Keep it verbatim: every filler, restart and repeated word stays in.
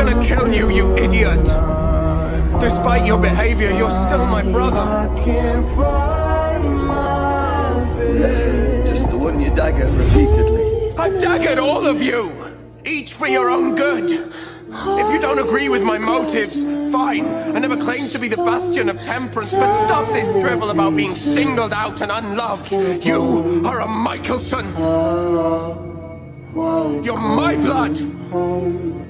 gonna kill you, you idiot! Despite your behavior, you're still my brother. Just the one you dagger repeatedly. I've daggered all of you! Each for your own good. If you don't agree with my motives, fine. I never claimed to be the bastion of temperance, but stop this drivel about being singled out and unloved. You are a Michelson. You're my blood.